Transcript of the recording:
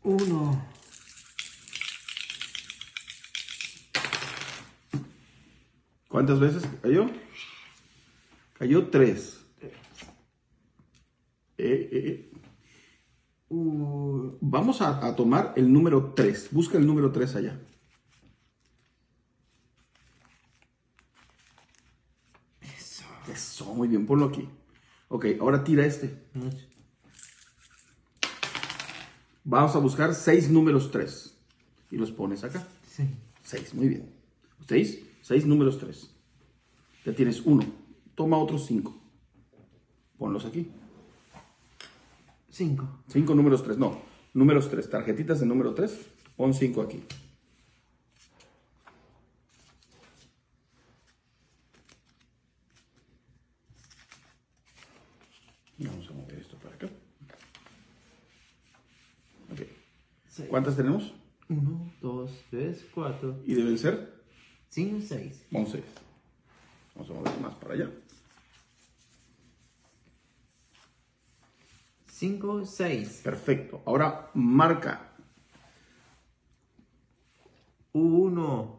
1. ¿Cuántas veces cayó? Cayó 3. Vamos a tomar el número 3. Busca el número 3 allá. Eso, muy bien, ponlo aquí. Ok, ahora tira este. Vamos a buscar 6 números 3. Y los pones acá. Sí. 6, muy bien. 6 números 3. Ya tienes 1. Toma otros 5. Ponlos aquí. 5. 5 números 3, no. Números 3, tarjetitas de número 3. Pon 5 aquí. Vamos a mover esto para acá. Ok. 6. ¿Cuántas tenemos? 1, 2, 3, 4, Y deben ser 5, 6. 11. Vamos a mover más para allá. 5, 6. Perfecto. Ahora marca. 1.